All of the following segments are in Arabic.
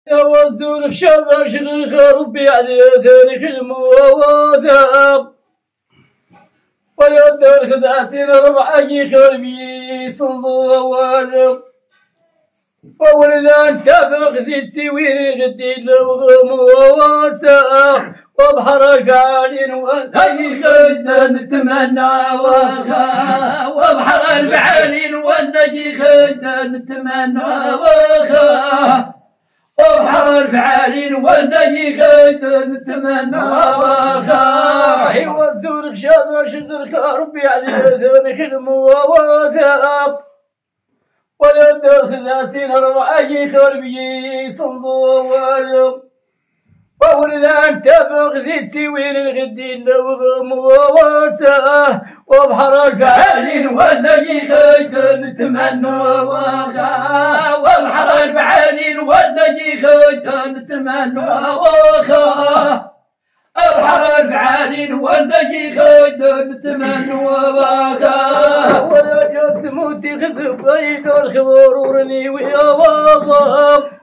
يا وزور شر شر ربي على تاريخ الموازا ويا دار خداسين ربعي خربي صلوان وولدان تابق زي السوير غدي مواسا وبحر فعال والنجي خدا نتمنى وخا وبحر فعال والنجي خدا نتمنى وخا وبحر فعال والنجي خدا نتمنى وخا ايوا الزور شادر شدر ربي على ذنك المواسا ولا داخل ناسين ربعي خربي صندوق وولدان تابق زي السوين الغدي لوغم وواساه وبحر الفعالين والنجي خيدا نتمنى وخا وبحر الفعالين والنجي خيدا نتمنى وخا أبحر الفعالين والنجي خيدا نتمنى وخا ولا جات سموتي خزف بيد الخبر ورني ويا واغا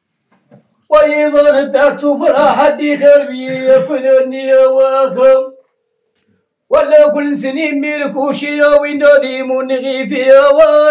ويظل دارت فرحتي خربي يفنني واخم ولا كل سنين ملكوشيا ويناديم ونغي فيها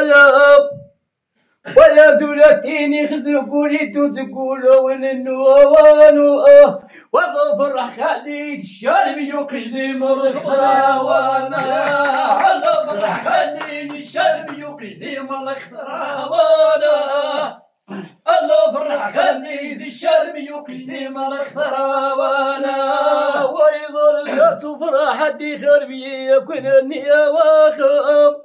ولا زولتيني خزن قولي تقول وين النوانو وغفر خليت الشارب يوقجني مرخرا وانا وغفر خليت الشارب يوقجني مرخرا وانا الله فرح خلي ذي الشرم يوقجني مرخرا وانا ويظل ذات فرحتي خربي يكون النية واخم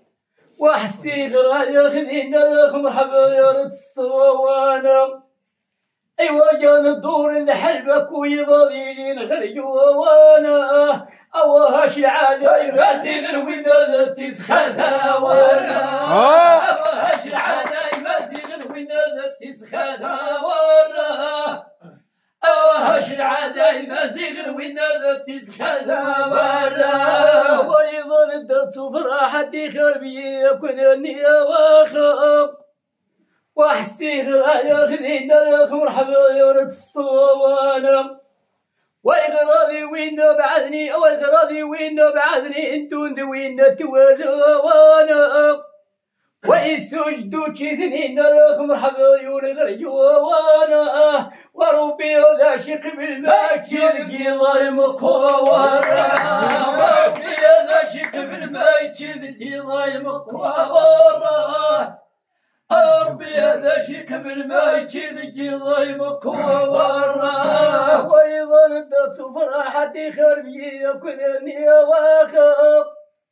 وحسي غرا ياخذين لكم مرحبا يا رد الصوانا ايوا جان الدور لحلبك ويضليلين غير وانا اواها شعال يغازي غير وين تسخذها وانا اواها شعال يغازي غير وين تسخذها وانا اواها شعال يغازي غير وين تسخذها وانا ويظل الدرت فرحتي خربي يكون النية واخم وحسي غير ياخذين لكم مرحبا يا رد الصوانا ويغراضي وين بعدني ويغراضي وين بعدني انتون ذوين تواجوانا ويسجدوا تشيثنين لكم مرحبا يا وانا وربي لا شق بالماء تشذقي ظالم القوارا وربي لا شق بالماء تشذقي ظالم القوارا ربي هذا شيك بالماء تشذقي ظلمك وورا ويظل الدرت فرحتي خربي يكون النية واخم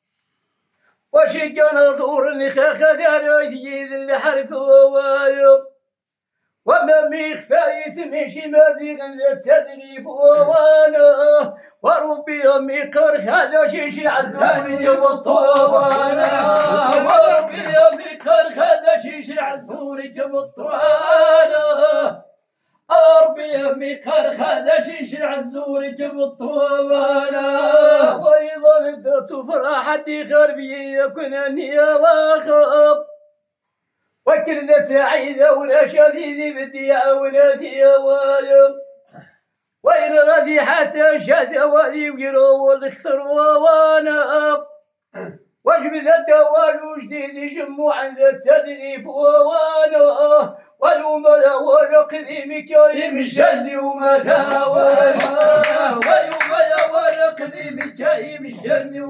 وشي كان زور اللي خاخا يذيذ اللي حرف ووايم وما ميخفى يسمي شي مازيغ اللي تدري وانا وربي امي قرخ هذا شي عزاني جبطوانا وربي امي قرخ هذا شي عزوني جبطوانا ربي امي قرخ هذا شي عزوني جبطوانا ويظل الدرت فرحتي خربي يكون النية واخم وكلنا سعيدة ولا شذيذ بديعة ولا ثيوالم وإن غادي حسن شاذ والي ويرو والخسر وانا وجبد الدوال وجديد يجمو عند التدريف وانا والوملا ورقدي مكايم الجن ومداوانا والوملا ورقدي مكايم الجن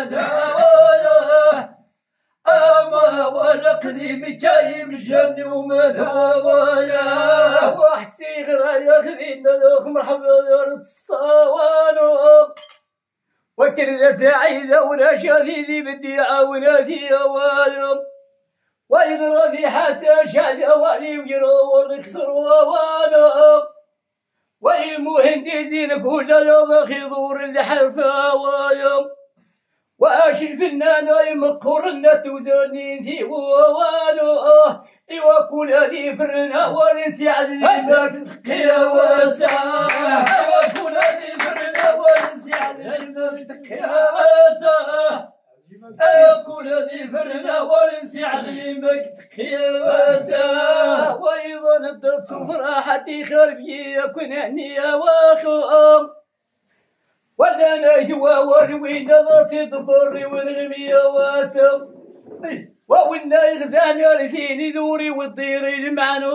ومداوانا أما ولقدي مكايم الجن ومداوايا وحسي غير ياخذين لك مرحبا يا رد الصوانو وكل سعيدة ولا شذيذي بديعة ولا ثيوالم وإن راضي حسن شاذ والي ويرو والخسر وانا وإن مهندسين كل يوم خضور الحرفا وايم واش الفنان يمقر النتوزني ذي ووانو ايوا كل هذه فرنا ونسي عدل ما تقيا واسع وكل هذه فرنا ونسي عدل ما تقيا واسع أكون ذي فرنا ولنسي عقلي مكتخي واسا وأيضا تصفر حتى خربي يكون هني واخو ولا نجوى وروين ضصيد بري ونرمي واسا وإنا يغزان يرثيني ذوري والطير معنا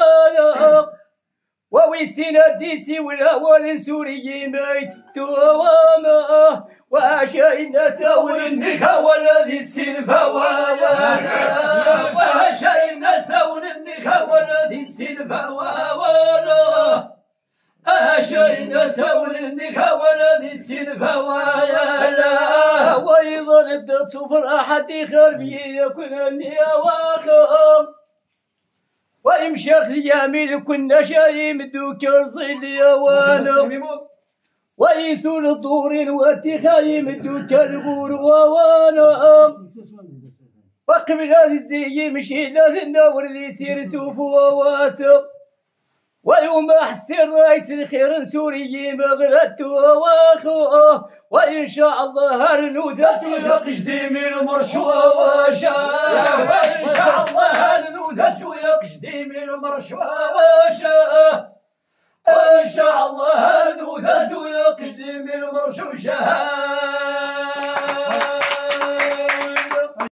وويسينا ديسي والأول سوري ما يتتوامه وعشاينا ساور النخا والذي السلفا وانا وعشاينا ساور النخا والذي السلفا وانا عشاينا ساور النخا والذي السلفا وانا وأيضا الدت فرحتي خربي يكون النيا واخم وإمشاق يامي كنا شايم دوكر ظلي وانا ويسول الدور واتخايم دوكر غور وانا وقبل هذه الزي مشي لازم نور ذي سير سوف وواسق ويوم أحسن رئيس الخير سوري مغرد واخو وإن شاء الله هرنوذة يقجدي من المرشوة واشا وإن شاء الله هرنوذة يقجدي من المرشوة واشا إن شاء الله هرنوذة يقجدي من المرشوة